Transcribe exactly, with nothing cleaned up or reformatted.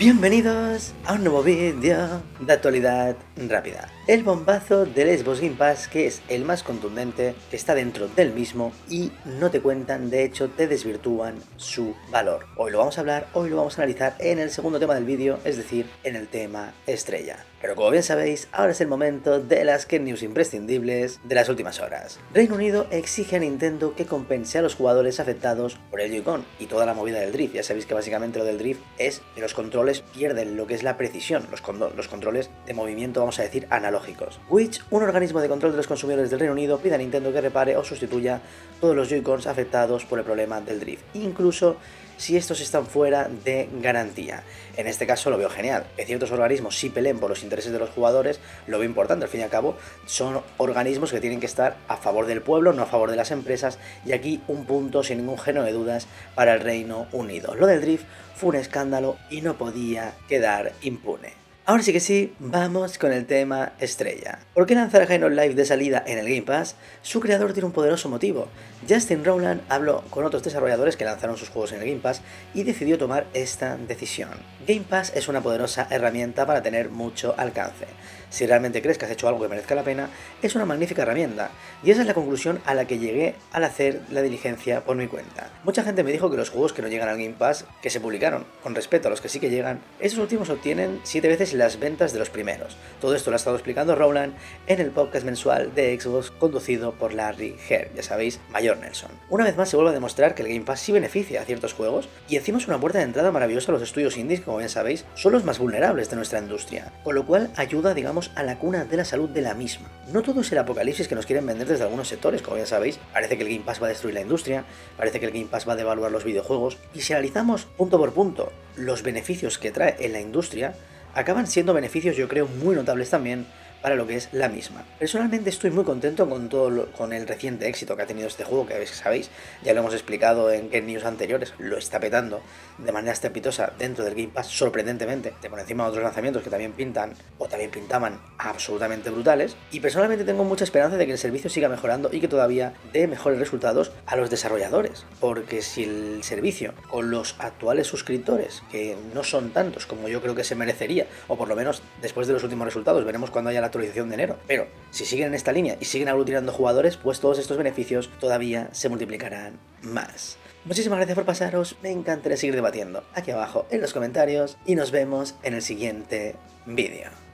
Bienvenidos a un nuevo vídeo de actualidad rápida. El bombazo del Xbox Game Pass, que es el más contundente, que está dentro del mismo y no te cuentan, de hecho te desvirtúan su valor. Hoy lo vamos a hablar, hoy lo vamos a analizar en el segundo tema del vídeo, es decir, en el tema estrella. Pero como bien sabéis, ahora es el momento de las Ken News imprescindibles de las últimas horas. Reino Unido exige a Nintendo que compense a los jugadores afectados por el Joy-Con y toda la movida del drift. Ya sabéis que básicamente lo del drift es que los controles pierden lo que es la precisión, los, los controles de movimiento, vamos a decir, analógicos. Which, un organismo de control de los consumidores del Reino Unido, pide a Nintendo que repare o sustituya todos los Joy-Cons afectados por el problema del drift, incluso si estos están fuera de garantía. En este caso lo veo genial. Que ciertos organismos sí peleen por los intereses de los jugadores, lo veo importante. Al fin y al cabo son organismos que tienen que estar a favor del pueblo, no a favor de las empresas, y aquí un punto sin ningún género de dudas para el Reino Unido. Lo del drift fue un escándalo y no podía quedar impune. Ahora sí que sí, vamos con el tema estrella. ¿Por qué lanzar a Halo Live de salida en el Game Pass? Su creador tiene un poderoso motivo. Justin Rowland habló con otros desarrolladores que lanzaron sus juegos en el Game Pass y decidió tomar esta decisión. Game Pass es una poderosa herramienta para tener mucho alcance. Si realmente crees que has hecho algo que merezca la pena, es una magnífica herramienta. Y esa es la conclusión a la que llegué al hacer la diligencia por mi cuenta. Mucha gente me dijo que los juegos que no llegan al Game Pass, que se publicaron, con respecto a los que sí que llegan, esos últimos obtienen siete veces las ventas de los primeros. Todo esto lo ha estado explicando Rowland en el podcast mensual de Xbox conducido por Larry Hare, ya sabéis, Mayor Nelson. Una vez más se vuelve a demostrar que el Game Pass sí beneficia a ciertos juegos y encima es una puerta de entrada maravillosa a los estudios indies que, como bien sabéis, son los más vulnerables de nuestra industria, con lo cual ayuda, digamos, a la cuna de la salud de la misma. No todo es el apocalipsis que nos quieren vender desde algunos sectores, como bien sabéis. Parece que el Game Pass va a destruir la industria, parece que el Game Pass va a devaluar los videojuegos, y si analizamos punto por punto los beneficios que trae en la industria, acaban siendo beneficios, yo creo, muy notables también para lo que es la misma. Personalmente estoy muy contento con todo lo, con el reciente éxito que ha tenido este juego, que sabéis, ya lo hemos explicado en Ken News anteriores, lo está petando de manera estrepitosa dentro del Game Pass, sorprendentemente, de por encima de otros lanzamientos que también pintan, o también pintaban absolutamente brutales, y personalmente tengo mucha esperanza de que el servicio siga mejorando y que todavía dé mejores resultados a los desarrolladores, porque si el servicio, con los actuales suscriptores, que no son tantos como yo creo que se merecería, o por lo menos después de los últimos resultados, veremos cuando haya la actualización de enero, pero si siguen en esta línea y siguen aglutinando jugadores, pues todos estos beneficios todavía se multiplicarán más. Muchísimas gracias por pasaros, me encantaría seguir debatiendo aquí abajo en los comentarios y nos vemos en el siguiente vídeo.